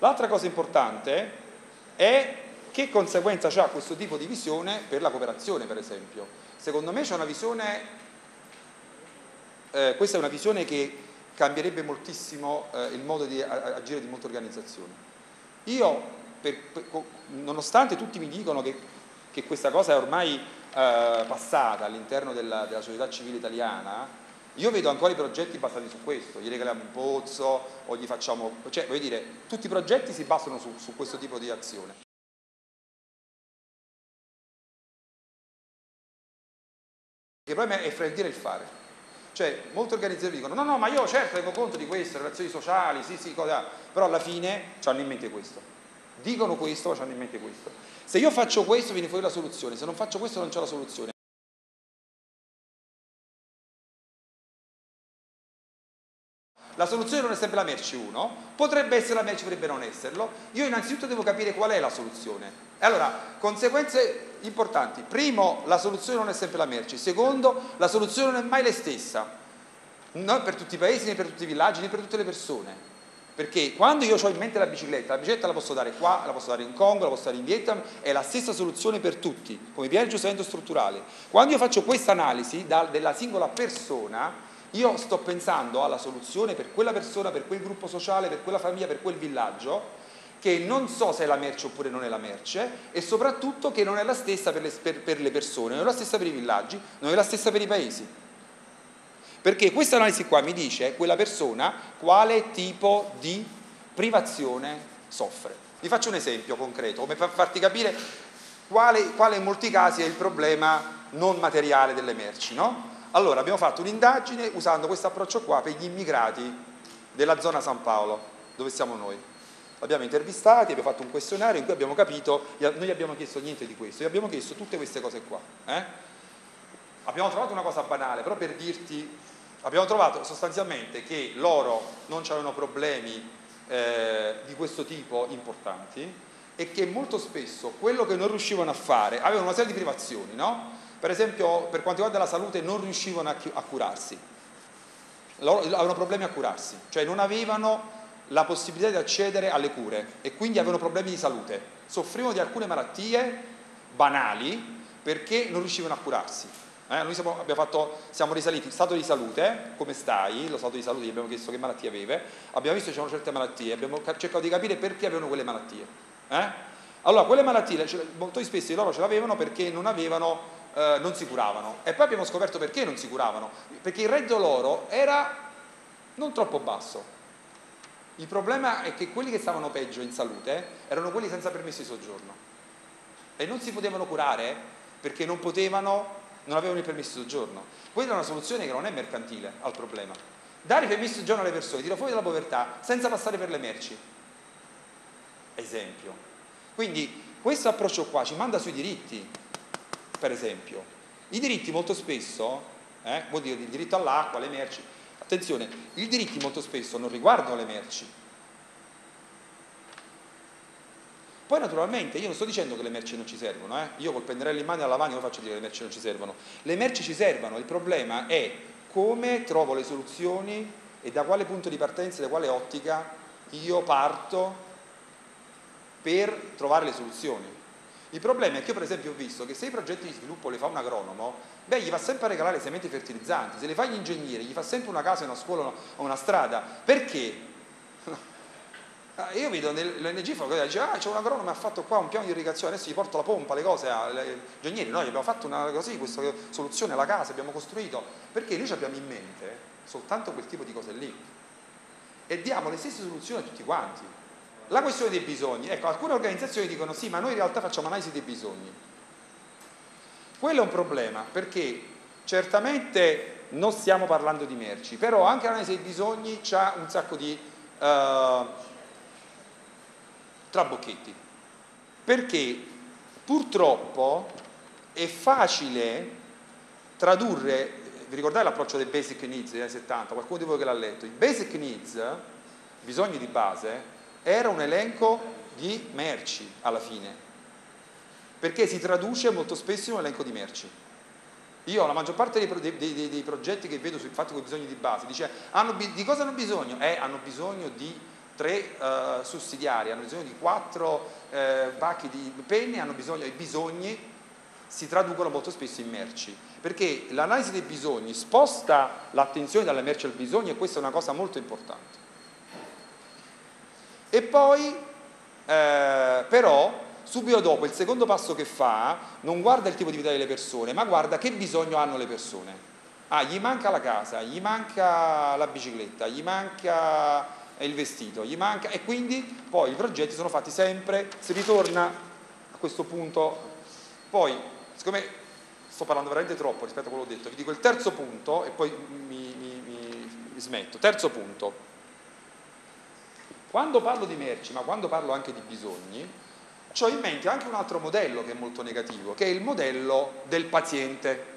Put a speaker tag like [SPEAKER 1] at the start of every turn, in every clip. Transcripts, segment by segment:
[SPEAKER 1] L'altra cosa importante è che conseguenza ha questo tipo di visione per la cooperazione, per esempio. Secondo me c'è una visione, questa è una visione che cambierebbe moltissimo il modo di agire di molte organizzazioni. Io, nonostante tutti mi dicono che questa cosa è ormai passata all'interno della società civile italiana, io vedo ancora i progetti basati su questo, gli regaliamo un pozzo o gli facciamo, cioè voglio dire, tutti i progetti si basano su questo tipo di azione. Il problema è fra il dire e il fare. Cioè, molte organizzazioni dicono, no, ma io certo tengo conto di questo, relazioni sociali, sì, cosa, però alla fine hanno in mente questo. Dicono questo, ma hanno in mente questo. Se io faccio questo viene fuori la soluzione, se non faccio questo non c'è la soluzione. La soluzione non è sempre la merci 1, potrebbe essere la merci, potrebbe non esserlo. Io innanzitutto devo capire qual è la soluzione. E allora, conseguenze importanti. Primo, la soluzione non è sempre la merci. Secondo, la soluzione non è mai la stessa. Non per tutti i paesi, né per tutti i villaggi, né per tutte le persone. Perché quando io ho in mente la bicicletta la posso dare qua, la posso dare in Congo, la posso dare in Vietnam, è la stessa soluzione per tutti, come piano di aggiustamento strutturale. Quando io faccio questa analisi della singola persona, io sto pensando alla soluzione per quella persona, per quel gruppo sociale, per quella famiglia, per quel villaggio, che non so se è la merce oppure non è la merce, e soprattutto che non è la stessa per le persone, non è la stessa per i villaggi, non è la stessa per i paesi. Perché questa analisi qua mi dice quella persona quale tipo di privazione soffre. Vi faccio un esempio concreto, come per farti capire quale in molti casi è il problema non materiale delle merci, no? Allora, abbiamo fatto un'indagine usando questo approccio qua per gli immigrati della zona San Paolo, dove siamo noi. Abbiamo intervistati, abbiamo fatto un questionario in cui abbiamo capito, noi gli abbiamo chiesto niente di questo, gli abbiamo chiesto tutte queste cose qua. Abbiamo trovato una cosa banale, però per dirti, abbiamo trovato sostanzialmente che loro non avevano problemi di questo tipo importanti e che molto spesso quello che non riuscivano a fare, avevano una serie di privazioni, no? Per esempio, per quanto riguarda la salute, non riuscivano a curarsi, loro avevano problemi a curarsi, cioè non avevano la possibilità di accedere alle cure e quindi avevano problemi di salute, soffrivano di alcune malattie banali perché non riuscivano a curarsi. Noi siamo risaliti, stato di salute, come stai? Lo stato di salute, gli abbiamo chiesto che malattie aveva, abbiamo visto che c'erano certe malattie, abbiamo cercato di capire perché avevano quelle malattie. Allora, quelle malattie molto spesso loro ce l'avevano perché non si curavano, e poi abbiamo scoperto perché non si curavano, perché il reddito loro era non troppo basso. Il problema è che quelli che stavano peggio in salute erano quelli senza permesso di soggiorno e non si potevano curare perché non avevano il permesso di soggiorno. Quella è una soluzione che non è mercantile al problema. Dare il permesso di soggiorno alle persone, tira fuori dalla povertà senza passare per le merci. Esempio. Quindi questo approccio qua ci manda sui diritti. Per esempio, i diritti molto spesso, vuol dire il diritto all'acqua, alle merci, attenzione, i diritti molto spesso non riguardano le merci. Poi naturalmente io non sto dicendo che le merci non ci servono, io col pennarello in mano e alla lavagna non faccio dire che le merci non ci servono. Le merci ci servono, il problema è come trovo le soluzioni e da quale punto di partenza, da quale ottica io parto per trovare le soluzioni. Il problema è che io per esempio ho visto che se i progetti di sviluppo li fa un agronomo, gli va sempre a regalare sementi fertilizzanti, se li fa gli ingegneri, gli fa sempre una casa, una scuola o una strada. Perché? Io vedo l'ONG dice, c'è un agronomo che ha fatto qua un piano di irrigazione, adesso gli porto la pompa, le cose agli ingegneri, noi abbiamo fatto questa soluzione alla casa, abbiamo costruito, perché noi abbiamo in mente soltanto quel tipo di cose lì e diamo le stesse soluzioni a tutti quanti. La questione dei bisogni, ecco, alcune organizzazioni dicono sì, ma noi in realtà facciamo analisi dei bisogni. Quello è un problema, perché certamente non stiamo parlando di merci, però anche l'analisi dei bisogni c'ha un sacco di trabocchetti, perché purtroppo è facile tradurre, vi ricordate l'approccio dei basic needs degli anni 70, qualcuno di voi che l'ha letto, i basic needs, bisogni di base, era un elenco di merci alla fine, perché si traduce molto spesso in un elenco di merci. Io la maggior parte dei progetti che vedo sui fatti con i bisogni di base dice di cosa hanno bisogno? Hanno bisogno di sussidiari hanno bisogno di 4 pacchi di penne, hanno bisogno, i bisogni si traducono molto spesso in merci, perché l'analisi dei bisogni sposta l'attenzione dalle merci al bisogno, e questa è una cosa molto importante. E poi però subito dopo il secondo passo che fa non guarda il tipo di vita delle persone, ma guarda che bisogno hanno le persone. Gli manca la casa, gli manca la bicicletta, gli manca il vestito, gli manca, e quindi poi i progetti sono fatti sempre, si ritorna a questo punto. Poi, siccome sto parlando veramente troppo rispetto a quello che ho detto, vi dico il terzo punto e poi mi smetto. Terzo punto: quando parlo di merci, ma quando parlo anche di bisogni, ho in mente anche un altro modello che è molto negativo, che è il modello del paziente.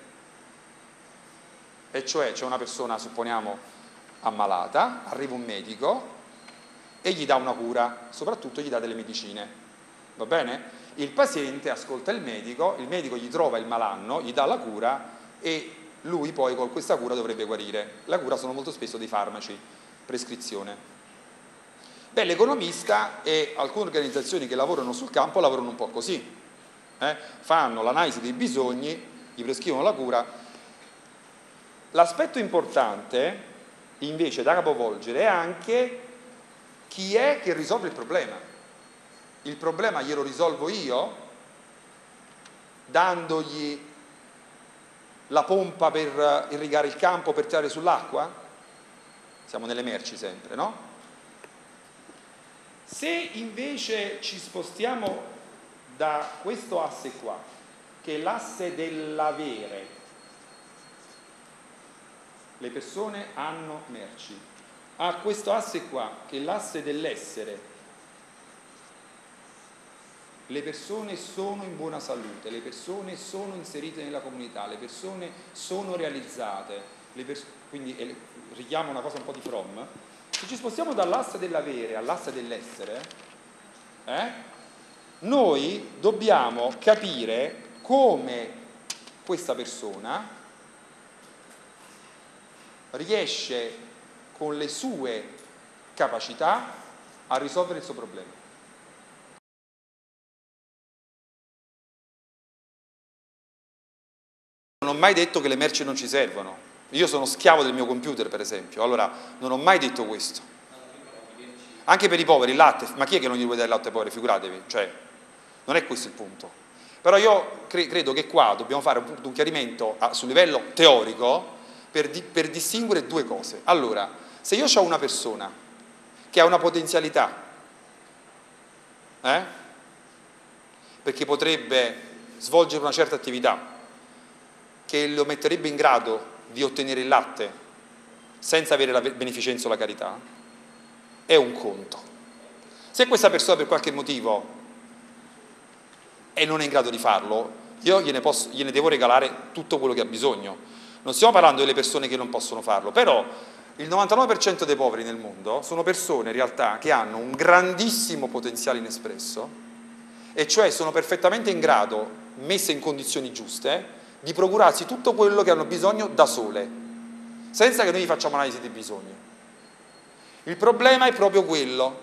[SPEAKER 1] E cioè c'è una persona, supponiamo, ammalata, arriva un medico e gli dà una cura, soprattutto gli dà delle medicine, va bene? Il paziente ascolta il medico gli trova il malanno, gli dà la cura e lui poi con questa cura dovrebbe guarire. La cura sono molto spesso dei farmaci, prescrizione. Beh, l'economista e alcune organizzazioni che lavorano sul campo lavorano un po' così, fanno l'analisi dei bisogni, gli prescrivono la cura. L'aspetto importante invece da capovolgere è anche chi è che risolve il problema. Il problema glielo risolvo io, dandogli la pompa per irrigare il campo, per tirare sull'acqua? Siamo nelle merci sempre, no? Se invece ci spostiamo da questo asse qua, che è l'asse dell'avere, le persone hanno merci, a questo asse qua, che è l'asse dell'essere, le persone sono in buona salute, le persone sono inserite nella comunità, le persone sono realizzate, quindi richiamo una cosa un po' di Fromm. Se ci spostiamo dall'asse dell'avere all'asse dell'essere, noi dobbiamo capire come questa persona riesce con le sue capacità a risolvere il suo problema. Non ho mai detto che le merci non ci servono. Io sono schiavo del mio computer, per esempio, allora non ho mai detto questo. Anche per i poveri, il latte, ma chi è che non gli vuole dare il latte ai poveri? Figuratevi, cioè, non è questo il punto. Però io credo che qua dobbiamo fare un chiarimento sul livello teorico per distinguere due cose. Allora, se io ho una persona che ha una potenzialità, perché potrebbe svolgere una certa attività, che lo metterebbe in grado di ottenere il latte senza avere la beneficenza o la carità, è un conto. Se questa persona per qualche motivo non è in grado di farlo, io gliene devo regalare tutto quello che ha bisogno. Non stiamo parlando delle persone che non possono farlo, però il 99% dei poveri nel mondo sono persone in realtà che hanno un grandissimo potenziale inespresso, e cioè sono perfettamente in grado, messe in condizioni giuste, di procurarsi tutto quello che hanno bisogno da sole, senza che noi gli facciamo analisi dei bisogni. Il problema è proprio quello: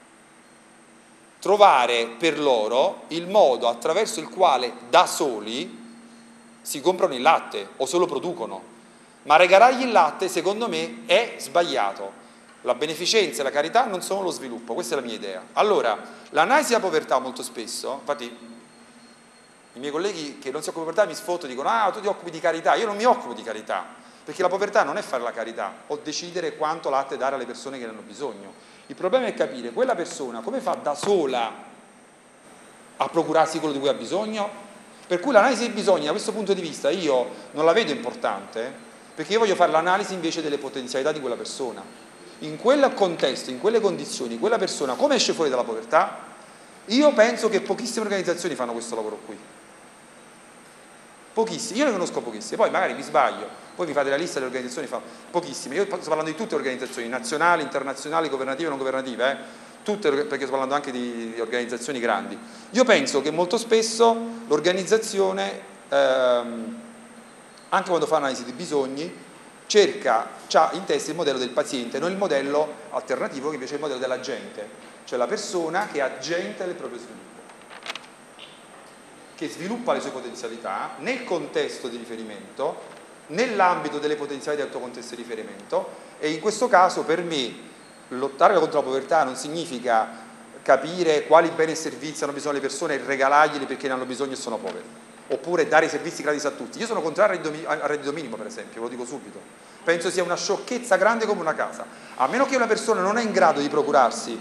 [SPEAKER 1] trovare per loro il modo attraverso il quale da soli si comprano il latte o se lo producono. Ma regalargli il latte, secondo me, è sbagliato. La beneficenza e la carità non sono lo sviluppo, questa è la mia idea. Allora, l'analisi della povertà molto spesso, infatti i miei colleghi che non si occupano di povertà mi sfottono e dicono: tu ti occupi di carità. Io non mi occupo di carità, perché la povertà non è fare la carità o decidere quanto latte dare alle persone che ne hanno bisogno. Il problema è capire quella persona come fa da sola a procurarsi quello di cui ha bisogno. Per cui l'analisi dei bisogni da questo punto di vista io non la vedo importante, perché io voglio fare l'analisi invece delle potenzialità di quella persona. In quel contesto, in quelle condizioni, quella persona come esce fuori dalla povertà? Io penso che pochissime organizzazioni fanno questo lavoro qui. Pochissime, io ne conosco pochissime, poi magari mi sbaglio, poi vi fate la lista delle organizzazioni, pochissime. Io sto parlando di tutte le organizzazioni, nazionali, internazionali, governative e non governative, tutte, perché sto parlando anche di organizzazioni grandi. Io penso che molto spesso l'organizzazione, anche quando fa analisi di bisogni, ha in testa il modello del paziente, non il modello alternativo che invece è il modello dell'agente, cioè la persona che è agente del proprio sviluppo, che sviluppa le sue potenzialità nel contesto di riferimento, nell'ambito delle potenzialità del tuo contesto di riferimento, e in questo caso per me lottare contro la povertà non significa capire quali beni e servizi hanno bisogno le persone e regalarglieli perché ne hanno bisogno e sono poveri, oppure dare i servizi gratis a tutti. Io sono contrario al reddito minimo, per esempio, ve lo dico subito. Penso sia una sciocchezza grande come una casa. A meno che una persona non è in grado di procurarsi,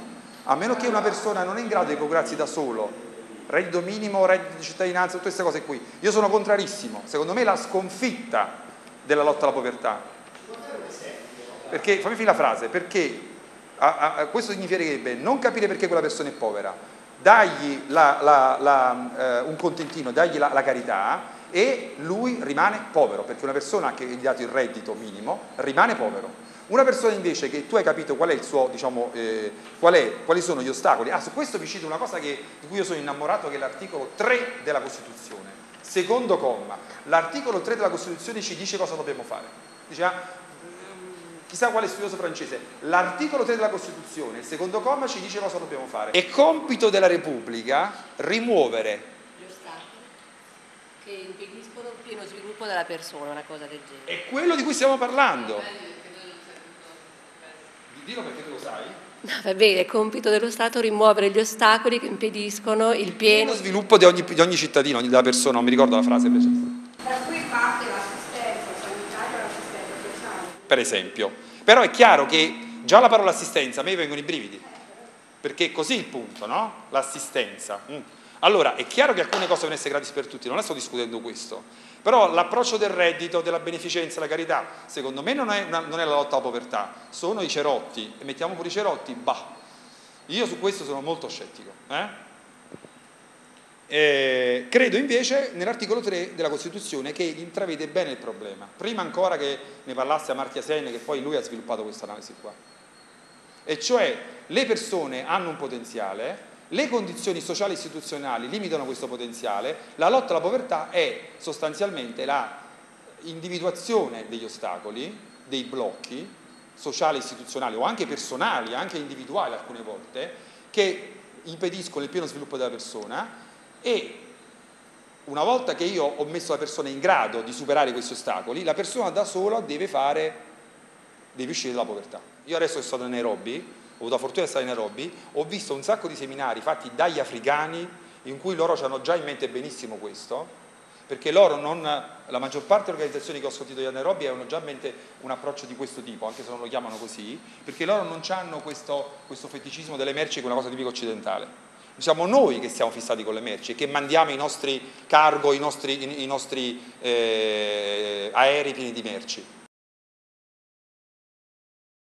[SPEAKER 1] da solo, reddito minimo, reddito di cittadinanza, tutte queste cose qui, io sono contrarissimo. Secondo me la sconfitta della lotta alla povertà, perché, fammi finire la frase, perché questo significherebbe non capire perché quella persona è povera, dargli un contentino, dargli la carità, e lui rimane povero, perché una persona che gli ha dato il reddito minimo rimane povero. Una persona invece che tu hai capito qual è il suo, diciamo, quali sono gli ostacoli. Su questo vi cito una cosa di cui io sono innamorato, che è l'articolo 3 della Costituzione, secondo comma. L'articolo 3 della Costituzione ci dice cosa dobbiamo fare. Dice, chissà quale studioso francese, l'articolo 3 della Costituzione, il secondo comma, ci dice cosa dobbiamo fare. È compito della Repubblica rimuovere
[SPEAKER 2] gli ostacoli che impediscono il pieno sviluppo della persona, una cosa del genere.
[SPEAKER 1] È quello di cui stiamo parlando. Dillo perché tu lo sai.
[SPEAKER 2] No, va bene, è compito dello Stato rimuovere gli ostacoli che impediscono il pieno
[SPEAKER 1] sviluppo di ogni cittadino, della persona, non mi ricordo la frase invece.
[SPEAKER 3] Da cui parte l'assistenza sanitaria e l'assistenza sociale.
[SPEAKER 1] Per esempio. Però è chiaro che già la parola assistenza a me vengono i brividi, perché è così il punto, no? L'assistenza. Allora, è chiaro che alcune cose devono essere gratis per tutti, non sto discutendo questo. Però l'approccio del reddito, della beneficenza, la carità, secondo me non è la lotta alla povertà, sono i cerotti, e mettiamo pure i cerotti, io su questo sono molto scettico. Credo invece nell'articolo 3 della Costituzione, che intravede bene il problema, prima ancora che ne parlasse Amartya Sen, che poi lui ha sviluppato questa analisi qua. E cioè, le persone hanno un potenziale, le condizioni sociali e istituzionali limitano questo potenziale, la lotta alla povertà è sostanzialmente la individuazione degli ostacoli, dei blocchi sociali, istituzionali o anche personali, anche individuali alcune volte, che impediscono il pieno sviluppo della persona, e una volta che io ho messo la persona in grado di superare questi ostacoli, la persona da sola deve uscire dalla povertà. Io adesso sono stato a Nairobi, ho avuto la fortuna di stare in Nairobi, ho visto un sacco di seminari fatti dagli africani in cui loro hanno già in mente benissimo questo, perché loro la maggior parte delle organizzazioni che ho sentito io a Nairobi hanno già in mente un approccio di questo tipo, anche se non lo chiamano così, perché loro non hanno questo feticismo delle merci, che è una cosa tipica occidentale. Siamo noi che siamo fissati con le merci e che mandiamo i nostri cargo, i nostri aerei pieni di merci.